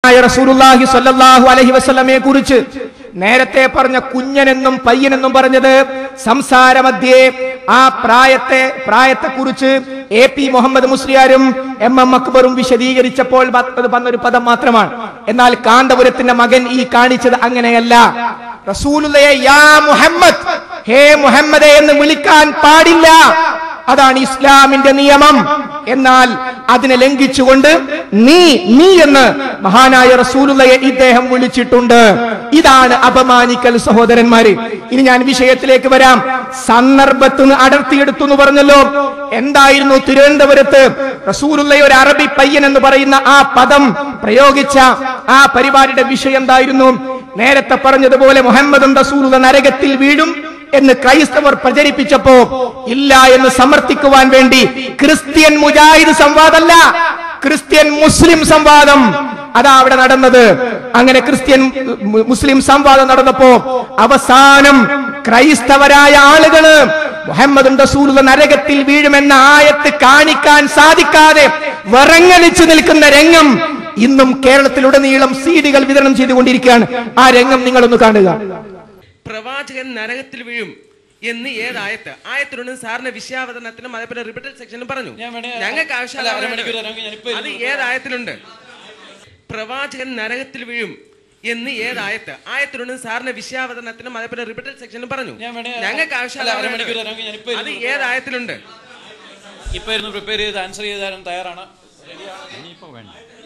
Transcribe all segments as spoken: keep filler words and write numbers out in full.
റസൂലുള്ളാഹി സ്വല്ലല്ലാഹു അലൈഹി വസല്ലമയെ കുറിച്ച് നേരത്തെ പറഞ്ഞ കുഞ്ഞനെന്നും പയ്യനെന്നും പറഞ്ഞത് സംസാരമധ്യേ ആ പ്രായത്തെ പ്രായത്തെ കുറിച്ച് എ പി മുഹമ്മദ് മുസ്ലിയാരും എം എം അക്ബറും വിശദീകരിച്ചപ്പോൾ വന്നൊരു പദം മാത്രമാണ്. എന്നാൽ കാന്തപുരത്തിന്റെ മകൻ ഈ കാണിച്ചത് അങ്ങനെയല്ല. റസൂലുള്ളാഹിയെ യാ മുഹമ്മദ്, ഹേ മുഹമ്മദേ എന്ന് വിളിക്കാൻ പാടില്ല. അതാണ് ഇസ്ലാമിന്റെ നിയമം. എന്നാൽ അതിനെ ലംഘിച്ചുകൊണ്ട് നീ നീ എന്ന് മഹാനായ റസൂലുള്ളാഹിയെ ഇദ്ദേഹം വിളിച്ചിട്ടുണ്ട്. ഇതാണ് അപമാനിക്കൽ സഹോദരന്മാരെ. ഇനി ഞാൻ വിഷയത്തിലേക്ക് വരാം. സന്ദർഭത്തിന് അടർത്തിയെടുത്തു എന്ന് പറഞ്ഞല്ലോ. എന്തായിരുന്നു തിരുവനന്തപുരത്ത് റസൂലുള്ളാഹി ഒരു അറബി പയ്യൻ എന്ന് പറയുന്ന ആ പദം പ്രയോഗിച്ച ആ പരിപാടിയുടെ വിഷയം എന്തായിരുന്നു? നേരത്തെ പറഞ്ഞതുപോലെ മുഹമ്മദും റസൂലുള്ളാഹി നരകത്തിൽ വീഴും എന്ന് ക്രൈസ്തവർ പ്രചരിപ്പിച്ചപ്പോ ഇല്ല എന്ന് സമർത്ഥിക്കുവാൻ വേണ്ടി ക്രിസ്ത്യൻ മുജാഹിദ് സംവാദമല്ല, ക്രിസ്ത്യൻ മുസ്ലിം സംവാദം അതാ അവിടെ നടന്നത്. അങ്ങനെ ക്രിസ്ത്യൻ മുസ്ലിം സംവാദം നടന്നപ്പോ അവസാനം ക്രൈസ്തവരായ ആളുകള് മുഹമ്മദും റസൂലുള്ളാഹി നരകത്തിൽ വീഴുമെന്ന ആയത്ത് കാണിക്കാൻ സാധിക്കാതെ വിറങ്ങലിച്ചു നിൽക്കുന്ന രംഗം ഇന്നും കേരളത്തിലുടനീളം സീഡികൾ വിതരണം ചെയ്തുകൊണ്ടിരിക്കുകയാണ്. ആ രംഗം നിങ്ങളൊന്ന് കാണുക. പ്രവാചകൻ നരകത്തിൽ വീഴും എന്ന് ഏതായത്ത് ആയത്തിലുണ്ട് സാറിന്റെ വിഷയാവതരണത്തിനും അതേപോലെ റിപ്പീറ്റഡ് സെക്ഷനും പറഞ്ഞു. ഞങ്ങൾക്ക് ആവശ്യമില്ല. അത് ഏതായത്തിലുണ്ട്? പ്രവാചകൻ നരകത്തിൽ വീഴും എന്ന് ഏതായത്ത് ആയത്തിലുണ്ട് സാറിന്റെ വിഷയാവതരണത്തിനും അതേപോലെ റിപ്പീറ്റഡ് സെക്ഷനും പറഞ്ഞു. ഞങ്ങൾക്ക് ആവശ്യമില്ല. അത് ഏതായത്തിലുണ്ട്? ഇപ്പൊ ഇരുന്ന് പ്രിപ്പയർ ചെയ്ത് ആൻസർ ചെയ്താലും തയ്യാറാണ്. ഇനിയിപ്പോ വേണ്ട,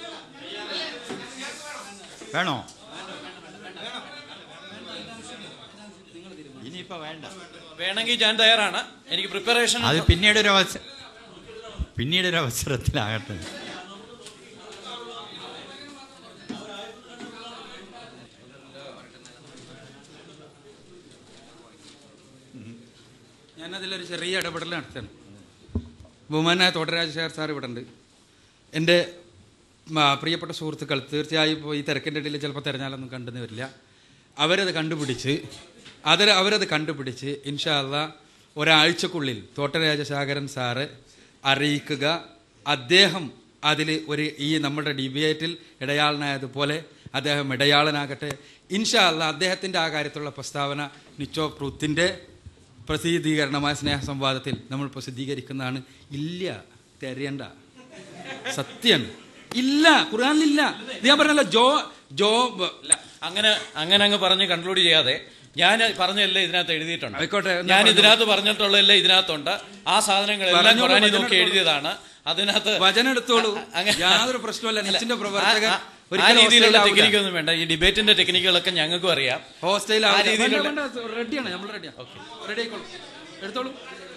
വേണോ? ഇനിയിപ്പോ വേണ്ട. വേണമെങ്കിൽ ഞാൻ തയ്യാറാണ്. എനിക്ക് പ്രിപ്പറേഷൻ അത് പിന്നീട് ഒരു അവസരം പിന്നീട് ഒരു അവസരത്തിലാകട്ടെ. ഞാനതിലൊരു ചെറിയ ഇടപെടൽ നടത്തണം. ബഹുമാനായ തോട്ടരാജ ശേഖർ സാർ ഇവിടെ ഉണ്ട്. എൻ്റെ പ്രിയപ്പെട്ട സുഹൃത്തുക്കൾ തീർച്ചയായും ഇപ്പോൾ ഈ തിരക്കിൻ്റെ ഇടയിൽ ചിലപ്പോൾ തിരഞ്ഞാലൊന്നും കണ്ടെന്ന് വരില്ല. അവരത് കണ്ടുപിടിച്ച് അതിൽ അവരത് കണ്ടുപിടിച്ച് ഇൻഷാ അല്ലാഹ് ഒരാഴ്ചക്കുള്ളിൽ തോട്ടരാജശേഖരൻ സാറ് അറിയിക്കുക. അദ്ദേഹം അതിൽ ഒരു ഈ നമ്മുടെ ഡിബേറ്റിൽ ഇടയാളനായതുപോലെ അദ്ദേഹം ഇടയാളനാകട്ടെ. ഇൻഷാ അല്ലാഹ് അദ്ദേഹത്തിൻ്റെ ആ കാര്യത്തിലുള്ള പ്രസ്താവന നിച്ചോ പ്രൂത്തിൻ്റെ പ്രസിദ്ധീകരണമായ സ്നേഹ സംവാദത്തിൽ നമ്മൾ പ്രസിദ്ധീകരിക്കുന്നതാണ്. ഇല്ല, തെരയണ്ട, സത്യം ഇല്ല, ഖുർആനിലില്ല. ഞാൻ പറഞ്ഞല്ലോ ജോ ജോ അങ്ങനെ അങ്ങനെ അങ്ങ് പറഞ്ഞ് കൺക്ലൂഡ് ചെയ്യാതെ ഞാൻ പറഞ്ഞല്ലേ ഇതിനകത്ത് എഴുതിയിട്ടുണ്ട്. ആയിക്കോട്ടെ, ഞാൻ ഇതിനകത്ത് പറഞ്ഞിട്ടുള്ളതല്ലേ ഇതിനകത്തുണ്ട്. ആ സാധനങ്ങളെല്ലാം ഖുർആനിൽ നോക്കി എഴുതിയതാണ്. അതിനകത്ത് വചനം എടുത്തോളൂ, യാതൊരു പ്രശ്നമല്ല. നിശ്ചിന്റെ പ്രവർത്തകൻ ആ രീതിയിലുള്ള ടെക്നിക്കൊന്നും വേണ്ട. ഈ ഡിബേറ്റിന്റെ ടെക്നിക്കുകളൊക്കെ ഞങ്ങൾക്കും അറിയാം. ഹോസ്റ്റൈൽ ആ രീതിയിലുള്ള റെഡിയാണ്, നമ്മൾ റെഡിയാണ്. റെഡി ആയിക്കോളൂ, എടുത്തോളൂ.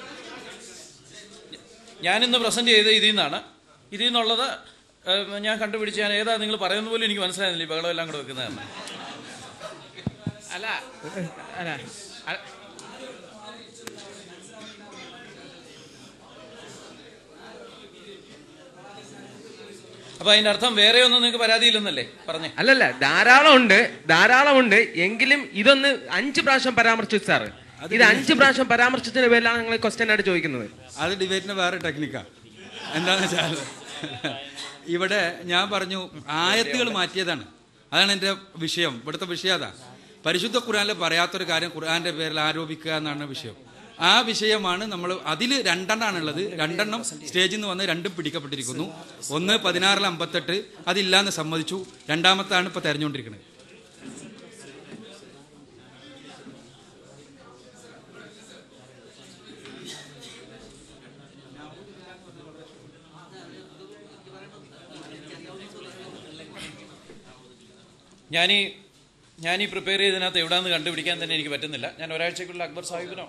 ഞാനിന്ന് പ്രസന്റ് ചെയ്ത് ഇതിൽ നിന്നാണ്. ഇതിൽ നിന്നുള്ളത് ഞാൻ കണ്ടുപിടിച്ച് ഞാൻ ഏതാ നിങ്ങൾ പറയുന്ന പോലും എനിക്ക് മനസ്സിലായിരുന്നില്ല. ഈ ബഹളം എല്ലാം കൂടെ വെക്കുന്നതാണ്. അല്ല അല്ല അപ്പൊ അതിന്റെ അർത്ഥം വേറെ ഒന്നും നിങ്ങൾക്ക് പരാതിയില്ലെന്നല്ലേ പറഞ്ഞേ? അല്ലല്ല, ധാരാളം ഉണ്ട്, ധാരാളം ഉണ്ട്. എങ്കിലും ഇതൊന്ന് അഞ്ച് പ്രാവശ്യം പരാമർശിച്ചു സാറ്. ഇത് അഞ്ച് പ്രാവശ്യം പരാമർശിച്ചതിന്റെ പേരിലാണ് നിങ്ങൾ ക്വസ്റ്റ്യൻ ആയിട്ട് ചോദിക്കുന്നത്. അത് ഡിബേറ്റിന് വേറെ ടെക്നിക്കാണ്. എന്താണെന്ന് വെച്ചാൽ ഇവിടെ ഞാൻ പറഞ്ഞു ആയത്തുകൾ മാറ്റിയതാണ്. അതാണ് എൻ്റെ വിഷയം. ഇവിടുത്തെ വിഷയം അതാ. പരിശുദ്ധ ഖുർആനിൽ പറയാത്തൊരു കാര്യം ഖുർആന്റെ പേരിൽ ആരോപിക്കുക എന്നാണ് വിഷയം. ആ വിഷയമാണ് നമ്മൾ. അതിൽ രണ്ടെണ്ണാണുള്ളത്. രണ്ടെണ്ണം സ്റ്റേജിൽ നിന്ന് വന്ന് രണ്ടും പിടിക്കപ്പെട്ടിരിക്കുന്നു. ഒന്ന് പതിനാറിൽ അമ്പത്തെട്ട് അതില്ലാന്ന് സമ്മതിച്ചു. രണ്ടാമത്താണ് ഇപ്പൊ തെരഞ്ഞുകൊണ്ടിരിക്കുന്നത്. ഞാനീ ഞാനീ പ്രിപ്പയർ ചെയ്തതിനകത്ത് എവിടെയാണെന്ന് കണ്ടുപിടിക്കാൻ തന്നെ എനിക്ക് പറ്റുന്നില്ല. ഞാൻ ഒരാഴ്ചക്കുള്ള അക്ബർ സാഹിബിനോ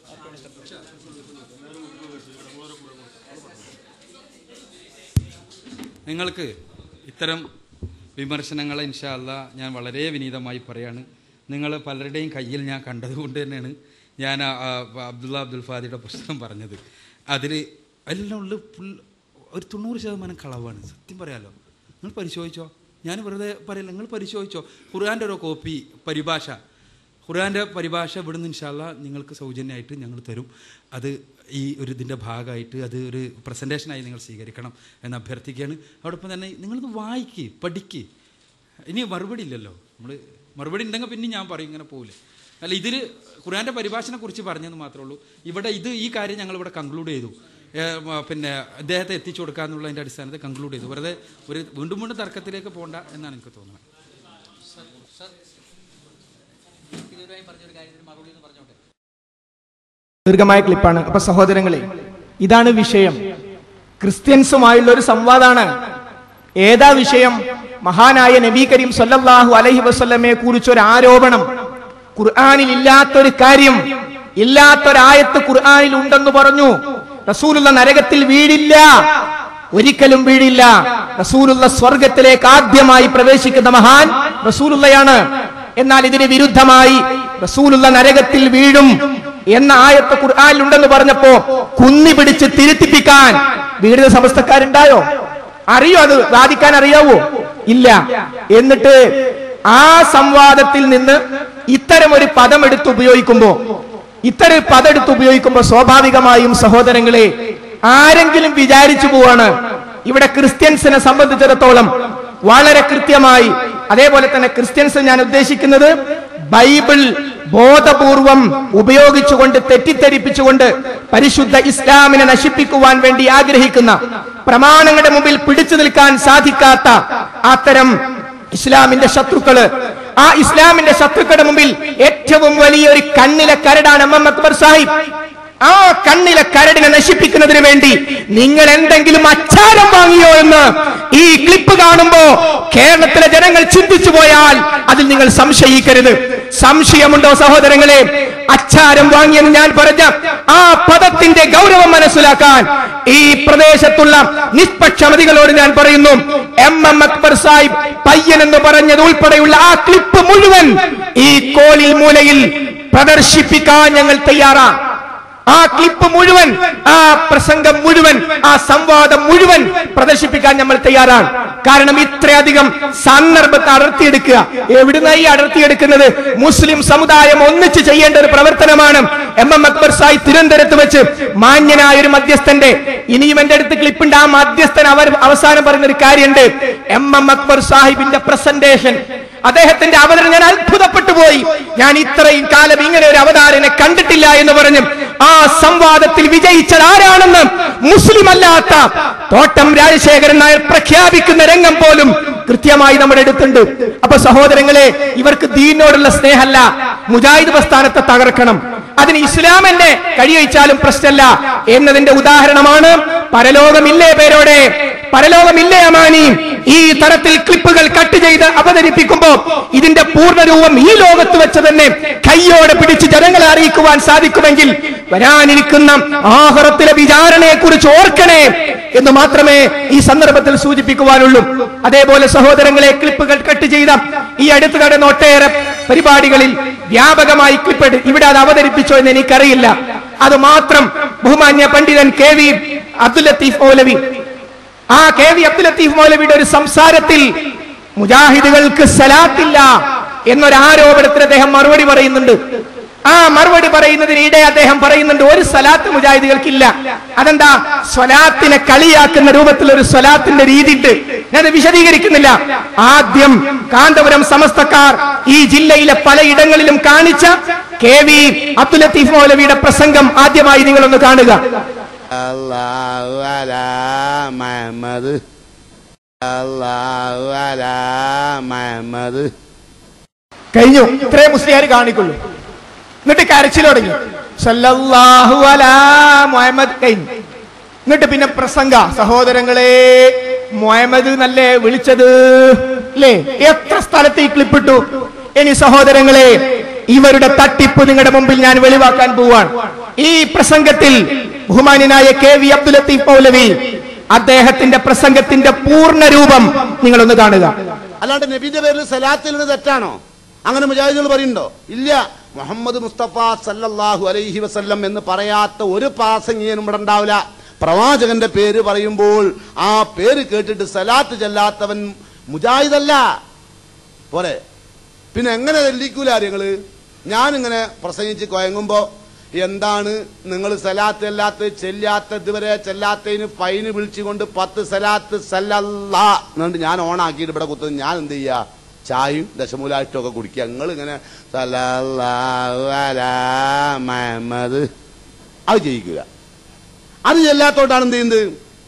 നിങ്ങൾക്ക് ഇത്തരം വിമർശനങ്ങൾ ഇൻഷാ അല്ലാഹ് ഞാൻ വളരെ വിനീതമായി പറയാണ്. നിങ്ങൾ പലരുടെയും കയ്യിൽ ഞാൻ കണ്ടതുകൊണ്ട് തന്നെയാണ് ഞാൻ അബ്ദുള്ള അബ്ദുൽ ഫാദിയുടെ പുസ്തകം പറഞ്ഞത്. അതിൽ എല്ലാം ഉള്ള ഫുൾ ഒരു തൊണ്ണൂറ് ശതമാനം കളവാണ്. സത്യം പറയാലോ, നിങ്ങൾ പരിശോധിച്ചോ. ഞാൻ വെറുതെ പറയില്ല, നിങ്ങൾ പരിശോധിച്ചോ. ഖുർആൻ്റെ ഒരു കോപ്പി പരിഭാഷ, ഖുർആൻ്റെ പരിഭാഷ ഇവിടുന്ന് ഇൻഷാ അല്ലാഹ് നിങ്ങൾക്ക് സൗജന്യമായിട്ട് ഞങ്ങൾ തരും. അത് ഈ ഒരു ഇതിൻ്റെ ഭാഗമായിട്ട് അത് ഒരു പ്രസൻറ്റേഷനായി നിങ്ങൾ സ്വീകരിക്കണം എന്ന് അഭ്യർത്ഥിക്കുകയാണ്. അതോടൊപ്പം തന്നെ നിങ്ങളിത് വായിക്ക്, പഠിക്ക്. ഇനി മറുപടി ഇല്ലല്ലോ, നമ്മൾ മറുപടി ഉണ്ടെങ്കിൽ പിന്നെ ഞാൻ പറയും, ഇങ്ങനെ പോകില്ല. അല്ല, ഇതിൽ ഖുർആൻ്റെ പരിഭാഷനെ കുറിച്ച് പറഞ്ഞെന്ന് മാത്രമേ ഉള്ളൂ. ഇവിടെ ഇത് ഈ കാര്യം ഞങ്ങളിവിടെ കൺക്ലൂഡ് ചെയ്തു, പിന്നെ അദ്ദേഹത്തെ എത്തിച്ചു കൊടുക്കുക എന്നുള്ളതിൻ്റെ അടിസ്ഥാനത്തിൽ കൺക്ലൂഡ് ചെയ്തു. വെറുതെ ഒരു വീണ്ടും വീണ്ടും തർക്കത്തിലേക്ക് പോകണ്ട എന്നാണ് എനിക്ക് തോന്നുന്നത്. ദീർഘമായ ക്ലിപ്പാണ്. അപ്പൊ സഹോദരങ്ങളെ, ഇതാണ് വിഷയം. ക്രിസ്ത്യൻസുമായുള്ള ഒരു സംവാദമാണ്. ഏതാ വിഷയം? മഹാനായ നബി കരീം സല്ലല്ലാഹു അലൈഹി വസല്ലമയെ കുറിച്ച് ഒരു ആരോപണം. ഖുർആനിൽ ഇല്ലാത്തൊരു കാര്യം, ഇല്ലാത്തൊരായത്ത് ഖുർആനിൽ ഉണ്ടെന്ന് പറഞ്ഞു. റസൂലുള്ള നരകത്തിൽ വീഴില്ല, ഒരിക്കലും വീഴില്ല. റസൂലുള്ള സ്വർഗത്തിലേക്ക് ആദ്യമായി പ്രവേശിക്കുന്ന മഹാൻ റസൂലുള്ളയാണ്. എന്നാൽ ഇതിന് വിരുദ്ധമായി റസൂലുള്ള നരകത്തിൽ വീഴും എന്ന ആയത്ത് ഖുർആനിൽ ഉണ്ടെന്ന് പറഞ്ഞപ്പോ കുന്നി പിടിച്ച് തിരുത്തിപ്പിക്കാൻ വീടുന്ന സമസ്തക്കാരുണ്ടായോ? അറിയോ? അത് വാദിക്കാൻ അറിയാവോ? ഇല്ല. എന്നിട്ട് ആ സംവാദത്തിൽ നിന്ന് ഇത്തരം ഒരു പദം എടുത്ത് ഉപയോഗിക്കുമ്പോ ഇത്തരം പദം എടുത്ത് ഉപയോഗിക്കുമ്പോ സ്വാഭാവികമായും സഹോദരങ്ങളെ, ആരെങ്കിലും വിചാരിച്ചു പോവാണ് ഇവിടെ ക്രിസ്ത്യൻസിനെ സംബന്ധിച്ചിടത്തോളം വളരെ കൃത്യമായി, അതേപോലെ തന്നെ ക്രിസ്ത്യൻസ് ഞാൻ ഉദ്ദേശിക്കുന്നത് ബൈബിൾ ബോധപൂർവം ഉപയോഗിച്ചുകൊണ്ട് തെറ്റിദ്ധരിപ്പിച്ചുകൊണ്ട് പരിശുദ്ധ ഇസ്ലാമിനെ നശിപ്പിക്കുവാൻ വേണ്ടി ആഗ്രഹിക്കുന്ന, പ്രമാണങ്ങളുടെ മുമ്പിൽ പിടിച്ചു നിൽക്കാൻ സാധിക്കാത്ത അത്തരം ഇസ്ലാമിന്റെ ശത്രുക്കള്, ആ ഇസ്ലാമിന്റെ ശത്രുക്കളുടെ മുമ്പിൽ ഏറ്റവും വലിയൊരു കണ്ണിലെ കരടാണ് എം എം അക്ബർ സാഹിബ്. ആ കണ്ണിലെ കരടിനെ നശിപ്പിക്കുന്നതിന് വേണ്ടി നിങ്ങൾ എന്തെങ്കിലും അച്ചാരം വാങ്ങിയോ എന്ന് ഈ ക്ലിപ്പ് കാണുമ്പോ കേരളത്തിലെ ജനങ്ങൾ ചിന്തിച്ചു പോയാൽ അതിൽ നിങ്ങൾ സംശയിക്കരുത്. സംശയമുണ്ടോ സഹോദരങ്ങളെ? അച്ചാരം വാങ്ങിയെന്ന് ഞാൻ പറഞ്ഞ ആ പദത്തിന്റെ ഗൗരവം മനസ്സിലാക്കാൻ ഈ പ്രദേശത്തുള്ള നിഷ്പക്ഷമതികളോട് ഞാൻ പറയുന്നു, എം എം അക്ബർ സാഹിബ് പയ്യൻ എന്ന് പറഞ്ഞത് ഉൾപ്പെടെയുള്ള ആ ക്ലിപ്പ് മുഴുവൻ ഈ കോലിൽ മൂലയിൽ പ്രദർശിപ്പിക്കാൻ ഞങ്ങൾ തയ്യാറാണ്. ആ ക്ലിപ്പ് മുഴുവൻ, ആ പ്രസംഗം മുഴുവൻ, ആ സംവാദം മുഴുവൻ പ്രദർശിപ്പിക്കാൻ നമ്മൾ തയ്യാറാണ്. കാരണം ഇത്രയധികം സന്ദർഭത്തെ അടർത്തിയെടുക്കുക. എവിടുന്നായി അടർത്തിയെടുക്കുന്നത്? മുസ്ലിം സമുദായം ഒന്നിച്ച് ചെയ്യേണ്ട ഒരു പ്രവർത്തനമാണ്. എം എം അക്ബർ സാഹിബ് തിരുവനന്തപുരത്ത് വെച്ച് മാന്യനായ ഒരു മധ്യസ്ഥന്റെ, ഇനിയും എന്റെ അടുത്ത് ക്ലിപ്പുണ്ട്, ആ മധ്യസ്ഥൻ അവർ അവസാനം പറയുന്ന ഒരു കാര്യമുണ്ട്. എം എം അക്ബർ സാഹിബിന്റെ പ്രസന്റേഷൻ, അദ്ദേഹത്തിന്റെ അവതരണം ഞാൻ അത്ഭുതപ്പെട്ടു പോയി. ഞാൻ ഇത്രയും കാലം ഇങ്ങനെ ഒരു അവതാരനെ കണ്ടിട്ടില്ല എന്ന് പറഞ്ഞു. ആ സംവാദത്തിൽ വിജയിച്ചത് ആരാണെന്ന് മുസ്ലിം അല്ലാത്ത തോട്ടം രാജശേഖരൻ നായർ പ്രഖ്യാപിക്കുന്ന രംഗം പോലും കൃത്യമായി നമ്മുടെ അടുത്തുണ്ട്. അപ്പൊ സഹോദരങ്ങളെ, ഇവർക്ക് ദീനോടുള്ള സ്നേഹമല്ല, മുജാഹിദ് പ്രസ്ഥാനത്തെ തകർക്കണം, അതിന് ഇസ്ലാം എന്നെ കഴിയച്ചാലും പ്രശ്നമല്ല എന്നതിന്റെ ഉദാഹരണമാണ് പരലോകമില്ലേ പേരോടെ, പരലോകമില്ലേ അമാനി. ഈ തരത്തിൽ ക്ലിപ്പുകൾ കട്ട് ചെയ്ത് അവതരിപ്പിക്കുമ്പോ ഇതിന്റെ പൂർണ്ണരൂപം ഈ ലോകത്ത് വെച്ച് തന്നെ കയ്യോടെ പിടിച്ച് ജനങ്ങളെ അറിയിക്കുവാൻ സാധിക്കുമെങ്കിൽ വരാനിരിക്കുന്ന ആഖിറത്തിലെ വിചാരണയെ കുറിച്ച് ഓർക്കണേ എന്ന് മാത്രമേ ഈ സന്ദർഭത്തിൽ സൂചിപ്പിക്കുവാനുള്ളൂ. അതേപോലെ സഹോദരങ്ങളെ, ക്ലിപ്പുകൾ കട്ട് ചെയ്ത ഈ അടുത്ത് കടന്ന ഒട്ടേറെ പരിപാടികളിൽ വ്യാപകമായി ക്ലിപ്പ് ഇവിടെ അത് അവതരിപ്പിച്ചോ എന്ന് എനിക്കറിയില്ല. അത് മാത്രം ബഹുമാന്യ പണ്ഡിതൻ കെ വി അബ്ദുൽ ലത്തീഫ് മൗലവി, ആ കെ വി അബ്ദുൽ ലത്തീഫ് മൗലവിയുടെ ഒരു സംസാരത്തിൽ മുജാഹിദുകൾക്ക് സലാത്തില്ല എന്നൊരു ആരോപണത്തിന് അദ്ദേഹം മറുപടി പറയുന്നുണ്ട്. ആ മറുപടി പറയുന്നതിനിടെ അദ്ദേഹം പറയുന്നുണ്ട്, ഒരു സ്വലാത്ത് മുജാഹിദുകൾക്കില്ല. അതെന്താ? സ്വലാത്തിനെ കളിയാക്കുന്ന രൂപത്തിൽ ഒരു സ്വലാത്തിന്റെ രീതി ഉണ്ട്. ഞാനത് വിശദീകരിക്കുന്നില്ല. ആദ്യം കാന്തപുരം സമസ്തക്കാർ ഈ ജില്ലയിലെ പലയിടങ്ങളിലും കാണിച്ച കെ വി അബ്ദുൽ ലത്തീഫ് മൗലവിയുടെ പ്രസംഗം ആദ്യമായി നിങ്ങളൊന്ന് കാണുക. അല്ലാഹു അലാ മുഹമ്മദ്, അല്ലാഹു അലാ മുഹമ്മദ്. കഴിഞ്ഞു. ഇത്രേ മുസ്ലിയാർ കാണിക്കുള്ളൂ. എന്നിട്ട് കരച്ചിൽ തുടങ്ങി, സല്ലല്ലാഹു അലാ മുഹമ്മദ്. കഴിഞ്ഞു. എന്നിട്ട് പിന്നെ പ്രസംഗ. സഹോദരങ്ങളെ, മുഹമ്മദ് നല്ലേ വിളിച്ചത് അല്ലേ? എത്ര സ്ഥലത്ത് ഈ ക്ലിപ്പിട്ടു. ഇനി സഹോദരങ്ങളെ, ഇവരുടെ തട്ടിപ്പ് നിങ്ങളുടെ മുമ്പിൽ ഞാൻ വെളിവാക്കാൻ പോവാണ്. ഈ പ്രസംഗത്തിൽ ബഹുമാന്യനായ കെ വി അബ്ദുൽ ലത്തീഫ് മൗലവി അദ്ദേഹത്തിന്റെ പ്രസംഗത്തിന്റെ പൂർണ്ണ രൂപം നിങ്ങളൊന്ന് കാണുക. അല്ലാണ്ട് നബിന്റെ പേരിൽ സലാത്തിൽ നിന്ന് തെറ്റാണോ? അങ്ങനെ മുജാഹിദുകൾ പറയുന്നുണ്ടോ? ഇല്ല. മുഹമ്മദ് മുസ്തഫ സല്ലല്ലാഹു അലൈഹി വസല്ലം എന്ന് പറയാത്ത ഒരു പ്രാസംഗികനും ഇവിടെ ഉണ്ടാവില്ല. പ്രവാചകന്റെ പേര് പറയുമ്പോൾ ആ പേര് കേട്ടിട്ട് സലാത്ത് ചെല്ലാത്തവൻ മുജാഹിദല്ല. പോരെ? പിന്നെ എങ്ങനെ തെല്ലിക്കൂല നിങ്ങള്? ഞാനിങ്ങനെ പ്രസംഗിച്ച് കൊയങ്ങുമ്പോ എന്താണ് നിങ്ങൾ സലാത്ത് അല്ലാത്ത ചെല്ലാത്ത ഇതുവരെ ചെല്ലാത്തതിന് ഫൈന് വിളിച്ചുകൊണ്ട് പത്ത് സലാത്ത് സല്ലല്ലാ എന്നുകൊണ്ട് ഞാൻ ഓണാക്കിയിട്ട് ഇവിടെ കുത്തുന്നത്. ഞാൻ എന്ത് ചെയ്യാ? ചായയും ദശമൂലായിട്ടും ഒക്കെ കുടിക്കുക. നിങ്ങൾ ഇങ്ങനെ സല്ലല്ലാഹു അലാ മുഹമ്മദ് അത് ചെയ്യിക്കുക. അത് ചെല്ലാത്തോണ്ടാണ് എന്ത് ചെയ്യുന്നത്?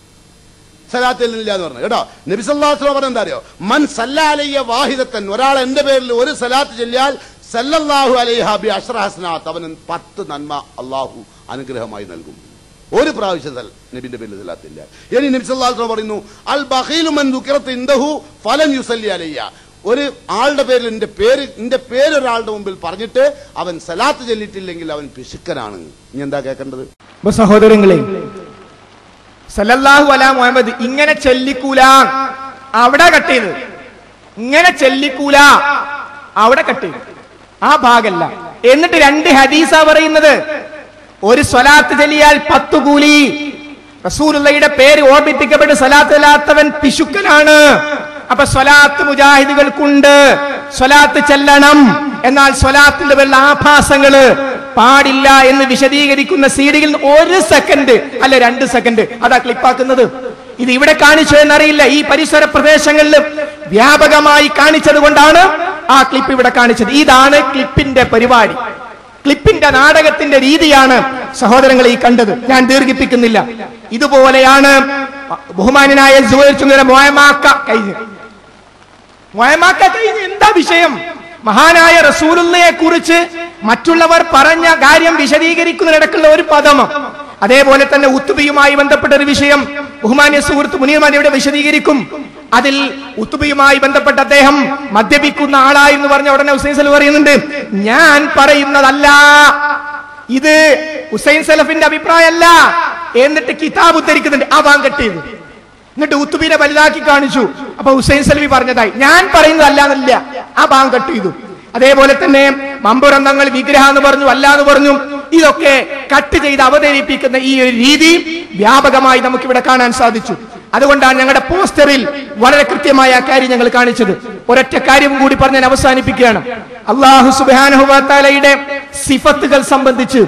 സലാത്തില്ല എന്ന് പറഞ്ഞു കേട്ടോ. നബി സല്ലല്ലാഹു അലൈഹി വസല്ലം പറഞ്ഞ എന്താ അറിയോ? മൻ സല്ല അലയ്യ വാഹിദത്തൻ, ഒരാൾ എന്റെ പേരിൽ ഒരു സലാത്ത് ചൊല്ലിയാൽ സല്ലല്ലാഹു അലൈഹാ ബി അശ്റ ഹസനാത്ത്, അവന് പത്ത് നന്മ അള്ളാഹു അനുഗ്രഹമായി നൽകും. ഒരു പ്രാവശ്യം നബിന്റെ പേരിൽ സലാത്തില്ല. ഇനി നബി സല്ലല്ലാഹു അലൈഹി വസല്ലം പറയുന്നു അൽ ബഖീലു മൻ ദുകിറത ഇൻദഹു ഫലൻ യുസല്ലി അലയ്യ, ഒരു ആളുടെ പേരിൽ എന്റെ പേര് എന്റെ പേര് ഒരാളുടെ മുമ്പിൽ പറഞ്ഞിട്ട് അവൻ സലാത്ത് ചൊല്ലിയിട്ടില്ലെങ്കിൽ അവൻ പിശുക്കനാണ്. ഇനി എന്താ കേൾക്കേണ്ടത്? സഹോദരങ്ങളെ, സല്ലല്ലാഹു അലാ മുഹമ്മദ് ഇങ്ങനെ ചെല്ലിക്കൂല, അവിടെ കട്ട് ചെയ്ത്, ഇങ്ങനെ ചെല്ലിക്കൂല, അവിടെ കട്ട് ചെയ്ത്, ആ ഭാഗല്ല. എന്നിട്ട് രണ്ട് ഹദീസാ പറയുന്നത്. ഒരു സ്വലാത്ത് ചൊല്ലിയാൽ പത്തു കൂലി, റസൂലുള്ളാഹിയുടെ പേര് ഓർമ്മിപ്പിക്കപ്പെട്ട് സ്വലാത്ത് ചൊല്ലാത്തവൻ പിശുക്കനാണ്. അപ്പൊ സ്വലാത്ത് മുജാഹിദുകൾക്കുണ്ട്, സ്വലാത്ത് ചെല്ലണം. എന്നാൽ സ്വലാത്തിന്റെ പേരിൽ ആഭാസങ്ങള് പാടില്ല എന്ന് വിശദീകരിക്കുന്ന സീഡിയിൽ ഒരു സെക്കൻഡ് അല്ല രണ്ട് സെക്കൻഡ് അതാ ക്ലിപ്പാക്കുന്നത്. ഇത് ഇവിടെ കാണിച്ചു എന്നറിയില്ല, ഈ പരിസര പ്രദേശങ്ങളിൽ വ്യാപകമായി കാണിച്ചത് കൊണ്ടാണ് ആ ക്ലിപ്പ് ഇവിടെ കാണിച്ചത്. ഇതാണ് ക്ലിപ്പിന്റെ പരിപാടി, ക്ലിപ്പിന്റെ നാടകത്തിന്റെ രീതിയാണ് സഹോദരങ്ങളെ ഈ കണ്ടത്. ഞാൻ ദീർഘിപ്പിക്കുന്നില്ല. ഇതുപോലെയാണ് ബഹുമാനായ സുഹൈർ ചുങ്കര മുഅമാക്ക കഴിഞ്ഞ് മുഅമാക്ക കഴിഞ്ഞ് എന്താ വിഷയം? മഹാനായ റസൂലുള്ളാഹിയെ കുറിച്ച് മറ്റുള്ളവർ പറഞ്ഞ കാര്യം വിശദീകരിക്കുന്നതിനിടക്കുള്ള ഒരു പദം. അതേപോലെ തന്നെ ഉത്തുബിയുമായി ബന്ധപ്പെട്ട ഒരു വിഷയം ബഹുമാന്യ സുഹൃത്ത് മുനീർ ഇവിടെ വിശദീകരിക്കും. അതിൽ ഉത്തുബിയുമായി ബന്ധപ്പെട്ട അദ്ദേഹം മദ്യപിക്കുന്ന ആളായിരുന്നു പറഞ്ഞ ഉടനെ ഹുസൈൻ സലഫ് പറയുന്നുണ്ട്, ഞാൻ പറയുന്നതല്ല, ഇത് ഹുസൈൻ സലഫിന്റെ അഭിപ്രായമല്ല. എന്നിട്ട് കിതാബ് ഉദ്ധരിക്കുന്നുണ്ട്, ആ ഭാഗം കട്ട് ചെയ്തു. എന്നിട്ട് ഉത്തുബിനെ വലുതാക്കി കാണിച്ചു. അപ്പൊ ഹുസൈൻ സലഫി പറഞ്ഞതായി, ഞാൻ പറയുന്നതല്ല എന്നല്ല, ആ ഭാഗം കട്ട് ചെയ്തു. അതേപോലെ തന്നെ മമ്പുറന്തങ്ങൾ വിഗ്രഹം എന്ന് പറഞ്ഞു, അല്ല എന്ന് പറഞ്ഞു. ഇതൊക്കെ കട്ട് ചെയ്ത് അവതരിപ്പിക്കുന്ന ഈ ഒരു രീതി വ്യാപകമായി നമുക്കിവിടെ കാണാൻ സാധിച്ചു. അതുകൊണ്ടാണ് ഞങ്ങളുടെ പോസ്റ്ററിൽ വളരെ കൃത്യമായ കാര്യം ഞങ്ങൾ കാണിച്ചത്. ഒരൊറ്റ കാര്യം കൂടി പറഞ്ഞ് ഞാൻ അവസാനിപ്പിക്കുകയാണ്. അല്ലാഹു സുബ്ഹാനഹു വ തആലയുടെ സിഫത്തുകൾ സംബന്ധിച്ച്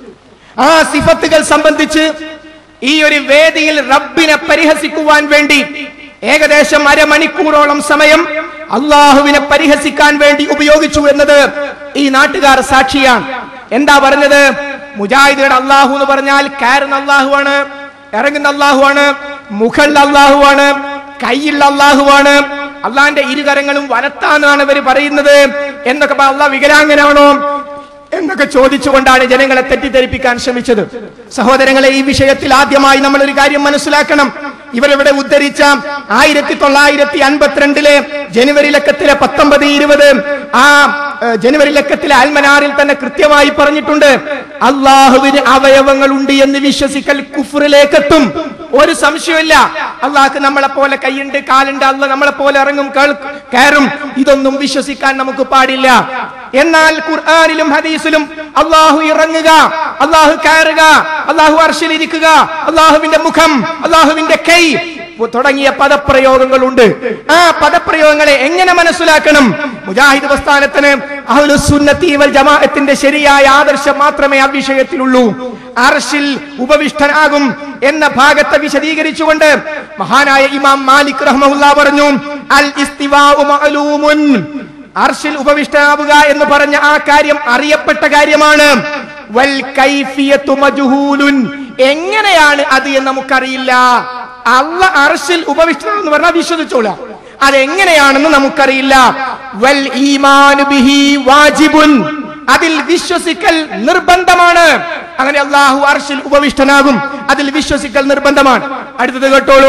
ആ സിഫത്തുകൾ സംബന്ധിച്ച് ഈ ഒരു വേദിയിൽ റബ്ബിനെ പരിഹസിക്കുവാൻ വേണ്ടി ഏകദേശം അരമണിക്കൂറോളം സമയം അള്ളാഹുവിനെ പരിഹസിക്കാൻ വേണ്ടി ഉപയോഗിച്ചു എന്നത് ഈ നാട്ടുകാർ സാക്ഷിയാണ്. എന്താ പറഞ്ഞത്? മുജാഹിദുകളുടെ അള്ളാഹു എന്ന് പറഞ്ഞാൽ കയറുന്ന അള്ളാഹുവാണ്, ഇറങ്ങുന്ന അള്ളാഹുവാണ്, മുഖള്ള അള്ളാഹുവാണ്, കൈയുള്ള അള്ളാഹുവാണ്, അള്ളാന്റെ ഇരുകരങ്ങളും വലത്താന്നാണ് ഇവർ പറയുന്നത് എന്നൊക്കെ. അള്ളാഹ് വികലാംഗനാണോ എന്നൊക്കെ ചോദിച്ചുകൊണ്ടാണ് ജനങ്ങളെ തെറ്റിദ്ധരിപ്പിക്കാൻ ശ്രമിച്ചത്. സഹോദരങ്ങളെ, ഈ വിഷയത്തിൽ ആദ്യമായി നമ്മൾ ഒരു കാര്യം മനസ്സിലാക്കണം. ഇവരിവിടെ ഉദ്ധരിച്ച ആയിരത്തി തൊള്ളായിരത്തി അൻപത്തിരണ്ടിലെ ജനുവരി ലക്കത്തിലെ പത്തൊമ്പത് ഇരുപത് ആ ജനുവരി ലക്കത്തിലെ അൽമനാറിൽ തന്നെ കൃത്യമായി പറഞ്ഞിട്ടുണ്ട്, അള്ളാഹുവിന് അവയവങ്ങൾ ഉണ്ട് എന്ന് വിശ്വസിക്കൽ കുഫ്റിലേക്കെത്തും. ഒരു സംശയമില്ല. അള്ളാഹ്ക്ക് നമ്മളെ പോലെ കൈയുണ്ട്, കാലുണ്ട്, അള്ളാഹ് നമ്മളെ പോലെ ഇറങ്ങും കയറും, ഇതൊന്നും വിശ്വസിക്കാൻ നമുക്ക് പാടില്ല. എന്നാൽ ഖുർആനിലും ഹദീസിലും അള്ളാഹു ഇറങ്ങുക, അള്ളാഹു കയറുക, അള്ളാഹു അർശിലിരിക്കുക, അള്ളാഹുവിന്റെ മുഖം, അള്ളാഹുവിന്റെ കൈ തുടങ്ങിയ പദപ്രയോഗങ്ങളുണ്ട്. ആ പദപ്രയോഗങ്ങളെ എങ്ങനെ മനസ്സിലാക്കണം? മുജാഹിദ് പ്രസ്ഥാനത്തിന് അഹ്ലുസ് സുന്നത്തി വൽ ജമാഅത്തിന്റെ ശരിയായ ആദർശം മാത്രമേ ആ വിഷയത്തിലുള്ളൂ. അർശിൽ ഉപവിഷ്ടനാകും എന്ന ഭാഗത്തെ വിശദീകരിച്ചുകൊണ്ട് മഹാനായ ഇമാം മാലിക് റഹ്മഹുല്ലാഹ് പറഞ്ഞു, അൽ ഇസ്തിവാഉ മഅലൂമുൻ, അർശിൽ ഉപവിഷ്ടനാവുക എന്ന് പറഞ്ഞ ആ കാര്യം അറിയപ്പെട്ട കാര്യമാണ്. വൽ കൈഫിയത്തു മജ്ഹൂലുൻ, എങ്ങനെയാണ് അത് എന്ന് നമുക്കറിയില്ല. അല്ലാഹ് അർശിൽ ഉപവിഷ്ടനെന്ന് പറഞ്ഞാൽ വിശ്വസിച്ചോളാം, അതെങ്ങനെയാണെന്ന് നമുക്കറിയില്ല. വൽ ഈമാനു ബിഹി വാജിബുൻ, അതിൽ വിശ്വസിക്കൽ നിർബന്ധമാണ്. അങ്ങനെ അല്ലാഹു അർശിൽ ഉപവിഷ്ടനാകും, അതിൽ വിശ്വസിക്കൽ നിർബന്ധമാണ്. അടുത്തത് കേട്ടോളൂ,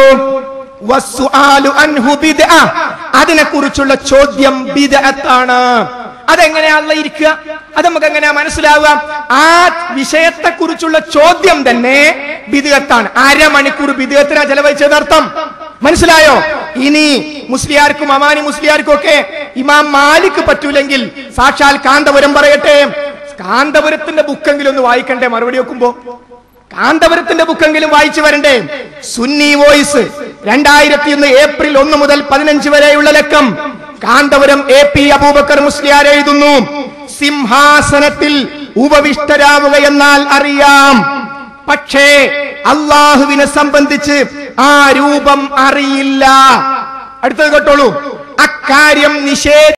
വസ്സുആലു അൻഹു ബിദ്അ, അതിനെക്കുറിച്ചുള്ള ചോദ്യം ബിദ്അത്താണ്. അതെങ്ങനെയാ അല്ലാഹ് ഇരിക്കുക? അത് നമുക്ക് എങ്ങനെയാ മനസ്സിലാവുക? ആ വിഷയത്തെ കുറിച്ചുള്ള ചോദ്യം തന്നെ ബിദ്അത്താണ്. അരമണിക്കൂർ ബിദ്അത്തിനാ ചെലവഴിച്ചതർത്ഥം മനസ്സിലായോ? ഇനി മുസ്ലിയാർക്കും അമാനി മുസ്ലിയാർക്കും ഒക്കെ ഇമാം മാലിക് പറ്റൂലെങ്കിൽ സാക്ഷാൽ കാന്തപുരം പറയട്ടെ. കാന്തപുരത്തിന്റെ ബുക്കെങ്കിലും ഒന്ന് വായിക്കണ്ടേ മറുപടി വെക്കുമ്പോ? കാന്തപുരത്തിന്റെ ബുക്കെങ്കിലും വായിച്ചു വരണ്ടേ? സുന്നി വോയിസ് രണ്ടായിരത്തി ഒന്ന് ഏപ്രിൽ ഒന്ന് മുതൽ പതിനഞ്ച് വരെയുള്ള ലക്കം. കാന്തപുരം എ പി അബൂബക്കർ മുസ്ലിയാർ എഴുതുന്നു, സിംഹാസനത്തിൽ ഉപവിഷ്ടരാവുക എന്നാൽ അറിയാം, പക്ഷേ അള്ളാഹുവിനെ സംബന്ധിച്ച് ആ രൂപം അറിയില്ല. അടുത്തത് കേട്ടോളൂ, അക്കാര്യം നിഷേധ